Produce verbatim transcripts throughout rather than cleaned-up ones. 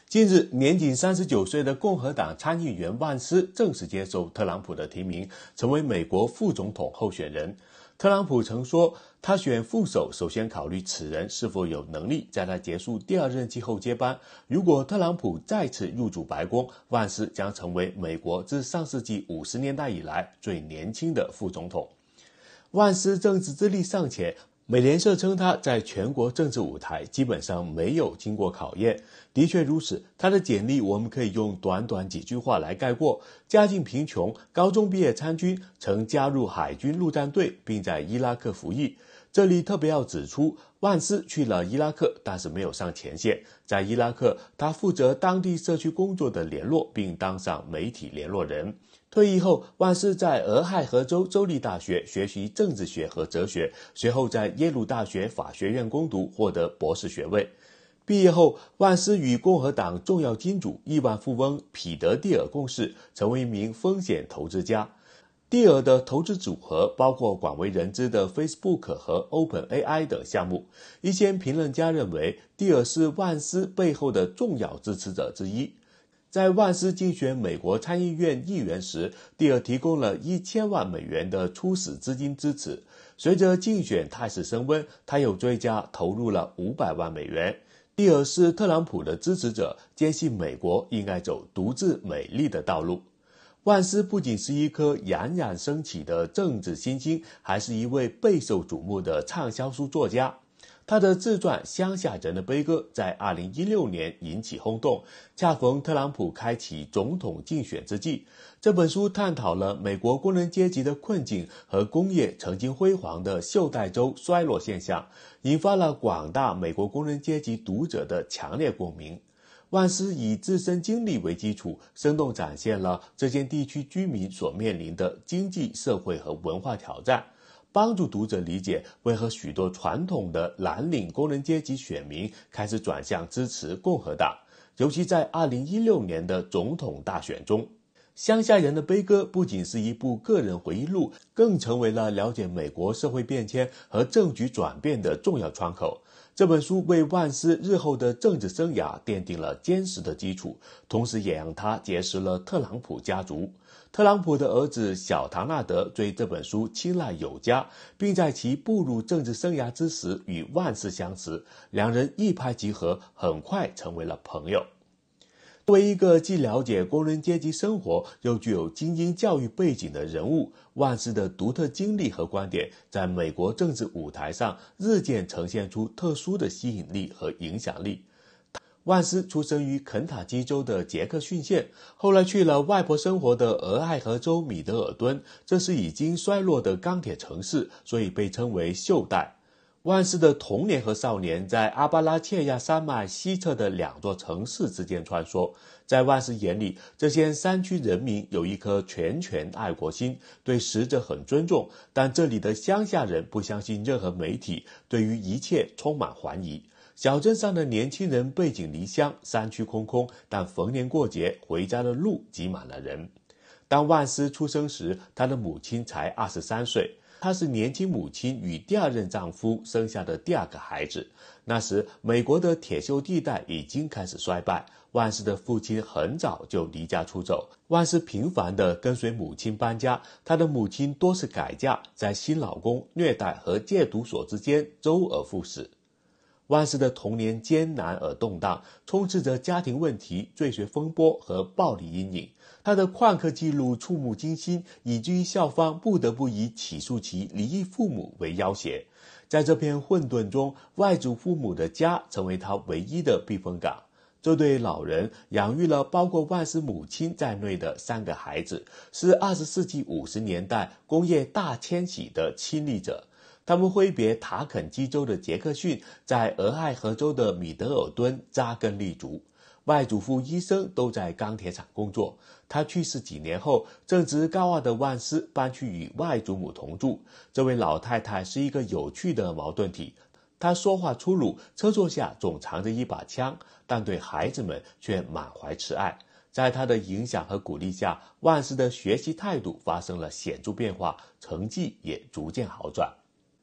近日，年仅三十九岁的共和党参议员万斯正式接受特朗普的提名，成为美国副总统候选人。特朗普曾说，他选副手首先考虑此人是否有能力在他结束第二任期后接班。如果特朗普再次入主白宫，万斯将成为美国自上世纪五十年代以来最年轻的副总统。万斯政治资历尚浅，美联社称他在全国政治舞台基本上没有经过考验。的确如此，他的简历我们可以用短短几句话来概括：家境贫穷，高中毕业参军，曾加入海军陆战队，并在伊拉克服役。这里特别要指出，万斯去了伊拉克，但是没有上前线。在伊拉克，他负责当地社区工作的联络，并当上媒体联络人。退役后，万斯在俄亥俄州州立大学学习政治学和哲学，随后在耶鲁大学法学院攻读，获得博士学位。毕业后，万斯与共和党重要金主、亿万富翁彼得·蒂尔共事，成为一名风险投资家。蒂尔的投资组合包括广为人知的 Facebook 和 OpenAI 等项目。一些评论家认为，蒂尔是万斯背后的重要支持者之一。在万斯竞选美国参议院议员时，蒂尔提供了一千万美元的初始资金支持。随着竞选态势升温，他又追加投入了五百万美元。蒂尔是特朗普的支持者，坚信美国应该走独自美丽的道路。万斯不仅是一颗冉冉升起的政治新星，还是一位备受瞩目的畅销书作家。他的自传《乡下人的悲歌》在二零一六年引起轰动，恰逢特朗普开启总统竞选之际。这本书探讨了美国工人阶级的困境和工业曾经辉煌的袖带州衰落现象，引发了广大美国工人阶级读者的强烈共鸣。万斯以自身经历为基础，生动展现了这些地区居民所面临的经济、社会和文化挑战，帮助读者理解为何许多传统的蓝领工人阶级选民开始转向支持共和党，尤其在二零一六年的总统大选中。乡下人的悲歌不仅是一部个人回忆录，更成为了了解美国社会变迁和政局转变的重要窗口。这本书为万斯日后的政治生涯奠定了坚实的基础，同时也让他结识了特朗普家族。特朗普的儿子小唐纳德对这本书青睐有加，并在其步入政治生涯之时与万斯相识，两人一拍即合，很快成为了朋友。作为一个既了解工人阶级生活又具有精英教育背景的人物，万斯的独特经历和观点在美国政治舞台上日渐呈现出特殊的吸引力和影响力。万斯出生于肯塔基州的杰克逊县，后来去了外婆生活的俄亥俄州米德尔顿，这是已经衰落的钢铁城市，所以被称为袖带。万斯的童年和少年在阿巴拉契亚山脉西侧的两座城市之间穿梭。在万斯眼里，这些山区人民有一颗拳拳爱国心，对死者很尊重，但这里的乡下人不相信任何媒体，对于一切充满怀疑。小镇上的年轻人背井离乡，山区空空，但逢年过节回家的路挤满了人。当万斯出生时，他的母亲才二十三岁。她是年轻母亲与第二任丈夫生下的第二个孩子。那时，美国的铁锈地带已经开始衰败，万斯的父亲很早就离家出走。万斯频繁地跟随母亲搬家，她的母亲多次改嫁，在新老公、虐待和戒毒所之间周而复始。万斯的童年艰难而动荡，充斥着家庭问题、罪学风波和暴力阴影。他的旷课记录触目惊心，以至于校方不得不以起诉其离异父母为要挟。在这片混沌中，外祖父母的家成为他唯一的避风港。这对老人养育了包括万斯母亲在内的三个孩子，是二十世纪五十年代工业大迁徙的亲历者。他们挥别塔肯基州的杰克逊，在俄亥俄州的米德尔顿扎根立足。外祖父医生都在钢铁厂工作。他去世几年后，正值高傲的万斯搬去与外祖母同住。这位老太太是一个有趣的矛盾体，她说话粗鲁，车座下总藏着一把枪，但对孩子们却满怀慈爱。在她的影响和鼓励下，万斯的学习态度发生了显著变化，成绩也逐渐好转。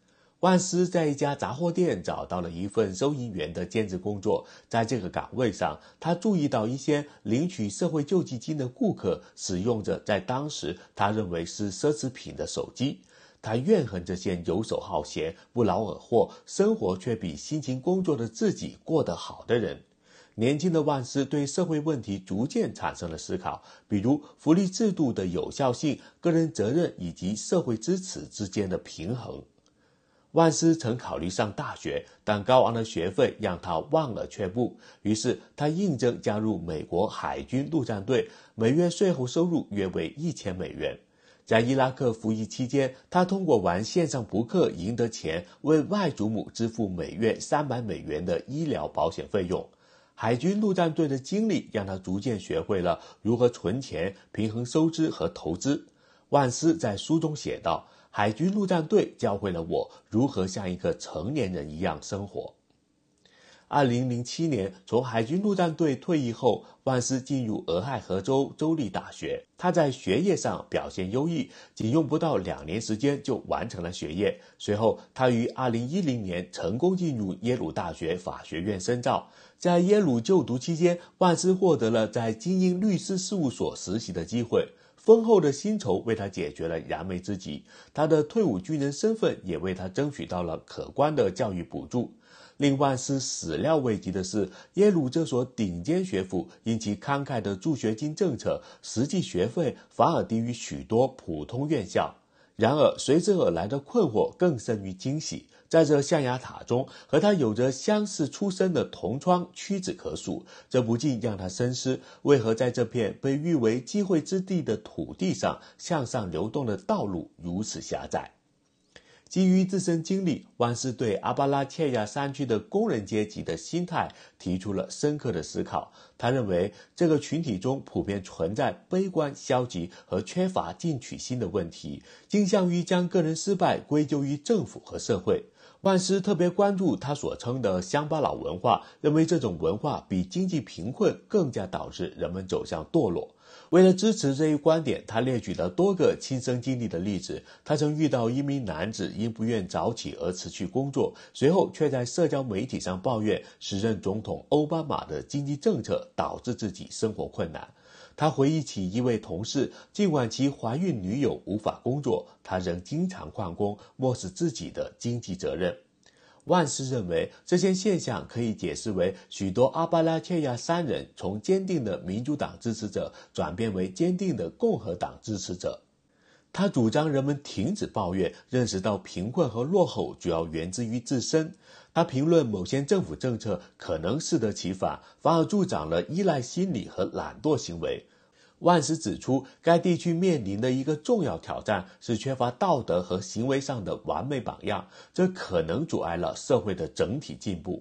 万斯在一家杂货店找到了一份收银员的兼职工作，在这个岗位上，他注意到一些领取社会救济金的顾客使用着在当时他认为是奢侈品的手机。他怨恨这些游手好闲、不劳而获、生活却比辛勤工作的自己过得好的人。年轻的万斯对社会问题逐渐产生了思考，比如福利制度的有效性、个人责任以及社会支持之间的平衡。万斯曾考虑上大学，但高昂的学费让他望而却步，于是他应征加入美国海军陆战队，每月税后收入约为一千美元。在伊拉克服役期间，他通过玩线上扑克赢得钱，为外祖母支付每月三百美元的医疗保险费用。海军陆战队的经历让他逐渐学会了如何存钱、平衡收支和投资。万斯在书中写道，海军陆战队教会了我如何像一个成年人一样生活。二零零七年，从海军陆战队退役后，万斯进入俄亥俄州州立大学。他在学业上表现优异，仅用不到两年时间就完成了学业。随后，他于二零一零年成功进入耶鲁大学法学院深造。在耶鲁就读期间，万斯获得了在精英律师事务所实习的机会。丰厚的薪酬为他解决了燃眉之急，他的退伍军人身份也为他争取到了可观的教育补助。令万斯始料未及的是，耶鲁这所顶尖学府因其慷慨的助学金政策，实际学费反而低于许多普通院校。然而，随之而来的困惑更甚于惊喜。在这象牙塔中，和他有着相似出身的同窗屈指可数，这不禁让他深思，为何在这片被誉为机会之地的土地上，向上流动的道路如此狭窄。基于自身经历，万斯对阿巴拉契亚山区的工人阶级的心态提出了深刻的思考。他认为这个群体中普遍存在悲观、消极和缺乏进取心的问题，倾向于将个人失败归咎于政府和社会。万斯特别关注他所称的乡巴佬文化，认为这种文化比经济贫困更加导致人们走向堕落。为了支持这一观点，他列举了多个亲身经历的例子。他曾遇到一名男子因不愿早起而辞去工作，随后却在社交媒体上抱怨时任总统奥巴马的经济政策导致自己生活困难。他回忆起一位同事，尽管其怀孕女友无法工作，他仍经常旷工，漠视自己的经济责任。万斯认为，这些现象可以解释为许多阿巴拉契亚山人从坚定的民主党支持者转变为坚定的共和党支持者。他主张人们停止抱怨，认识到贫困和落后主要源自于自身。他评论某些政府政策可能适得其反，反而助长了依赖心理和懒惰行为。万斯指出，该地区面临的一个重要挑战是缺乏道德和行为上的完美榜样，这可能阻碍了社会的整体进步。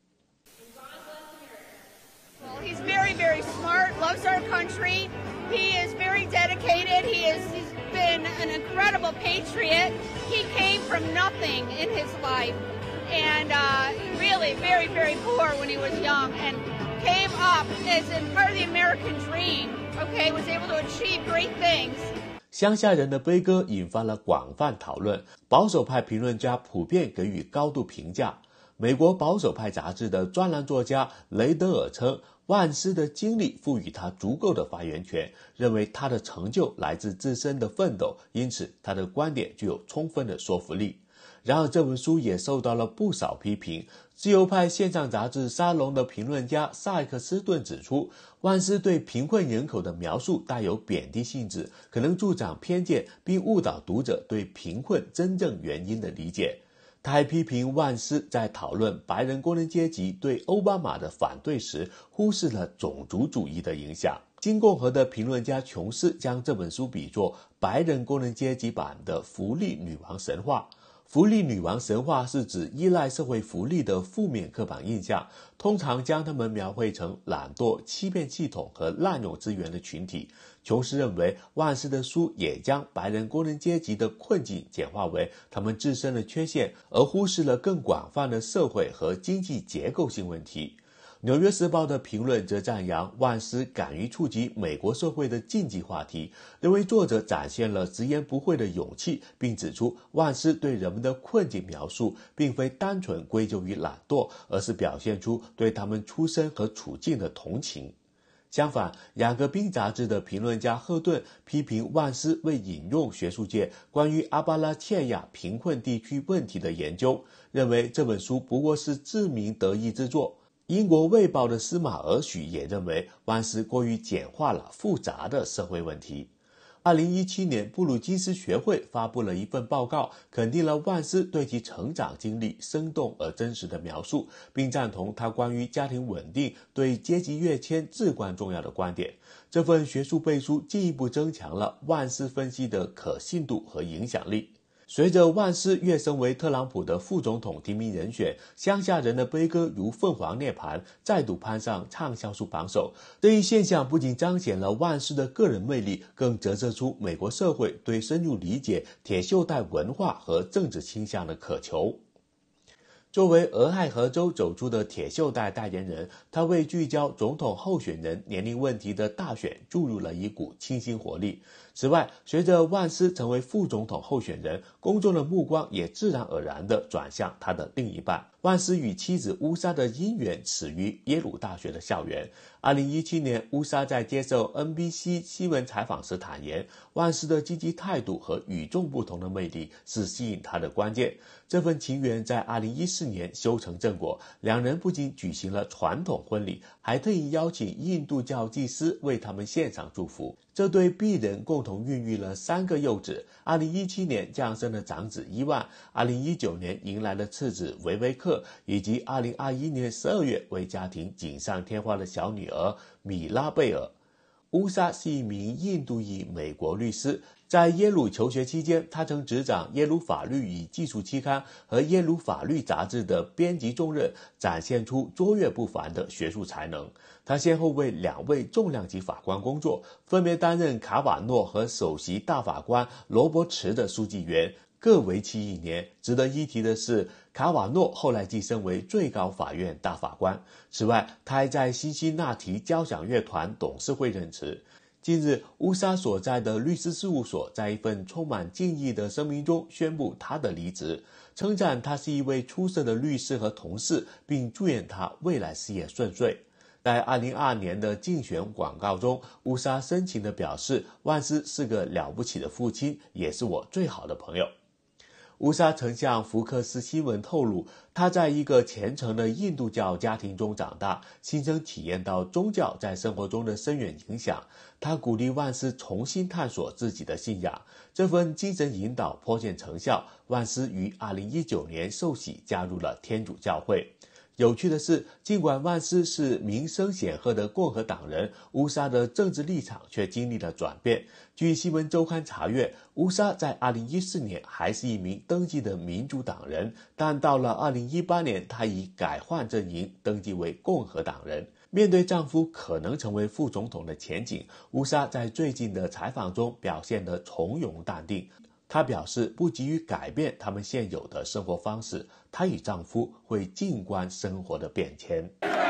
Well, he's very, very smart, loves our country. He is very dedicated. He is, he's been an incredible patriot. He came from nothing in his life and uh, really very, very poor when he was young and came up as in part of the American dream.Okay, was able to achieve great things. 乡下人的悲歌引发了广泛讨论，保守派评论家普遍给予高度评价。美国保守派杂志的专栏作家雷德尔称，万斯的经历赋予他足够的发言权，认为他的成就来自自身的奋斗，因此他的观点具有充分的说服力。然而这本书也受到了不少批评。自由派线上杂志沙龙的评论家萨克斯顿指出，万斯对贫困人口的描述带有贬低性质，可能助长偏见，并误导读者对贫困真正原因的理解。他还批评万斯在讨论白人工人阶级对奥巴马的反对时，忽视了种族主义的影响。新共和的评论家琼斯将这本书比作白人工人阶级版的福利女王神话。福利女王神话是指依赖社会福利的负面刻板印象，通常将他们描绘成懒惰、欺骗系统和滥用资源的群体。琼斯认为，万斯的书也将白人工人阶级的困境简化为他们自身的缺陷，而忽视了更广泛的社会和经济结构性问题。 纽约时报的评论则赞扬万斯敢于触及美国社会的禁忌话题，认为作者展现了直言不讳的勇气，并指出万斯对人们的困境描述并非单纯归咎于懒惰，而是表现出对他们出身和处境的同情。相反，雅各宾杂志的评论家赫顿批评万斯未引用学术界关于阿巴拉契亚贫困地区问题的研究，认为这本书不过是自鸣得意之作。英国卫报的司马尔许也认为万斯过于简化了复杂的社会问题。二零一七年，布鲁金斯学会发布了一份报告，肯定了万斯对其成长经历生动而真实的描述，并赞同他关于家庭稳定对阶级跃迁至关重要的观点。这份学术背书进一步增强了万斯分析的可信度和影响力。随着万斯跃升为特朗普的副总统提名人选，乡下人的悲歌如凤凰涅槃，再度攀上畅销书榜首。这一现象不仅彰显了万斯的个人魅力，更折射出美国社会对深入理解铁锈带文化和政治倾向的渴求。作为俄亥俄州走出的铁锈带代言人，他为聚焦总统候选人年龄问题的大选注入了一股清新活力。此外，随着万斯成为副总统候选人，公众的目光也自然而然地转向他的另一半。万斯与妻子乌莎的姻缘始于耶鲁大学的校园。二零一七年，乌莎在接受 N B C 新闻采访时坦言，万斯的积极态度和与众不同的魅力是吸引他的关键。这份情缘在二零一四年修成正果，两人不仅举行了传统婚礼，还特意邀请印度教祭司为他们献上祝福。这对璧人共同孕育了三个幼子，二零一七年降生了长子伊万，二零一九年迎来了次子维维克，以及二零二一年十二月为家庭锦上添花的小女儿米拉贝尔。乌莎是一名印度裔美国律师，在耶鲁求学期间，他曾执掌耶鲁法律与技术期刊和耶鲁法律杂志的编辑重任，展现出卓越不凡的学术才能。他先后为两位重量级法官工作，分别担任卡瓦诺和首席大法官罗伯茨的书记员，各为期一年。值得一提的是，卡瓦诺后来晋升为最高法院大法官。此外，他还在辛辛那提交响乐团董事会任职。近日，乌莎所在的律师事务所在一份充满敬意的声明中宣布他的离职，称赞他是一位出色的律师和同事，并祝愿他未来事业顺遂。在二零二二年的竞选广告中，乌莎深情地表示，万斯是个了不起的父亲，也是我最好的朋友。乌莎曾向福克斯新闻透露，他在一个虔诚的印度教家庭中长大，亲身体验到宗教在生活中的深远影响。他鼓励万斯重新探索自己的信仰，这份精神引导颇见成效。万斯于二零一九年受洗加入了天主教会。有趣的是，尽管万斯是名声显赫的共和党人，乌莎的政治立场却经历了转变。据新闻周刊查阅，乌莎在二零一四年还是一名登记的民主党人，但到了二零一八年，她已改换阵营，登记为共和党人。面对丈夫可能成为副总统的前景，乌莎在最近的采访中表现得从容淡定。她表示不急于改变他们现有的生活方式，她与丈夫会静观生活的变迁。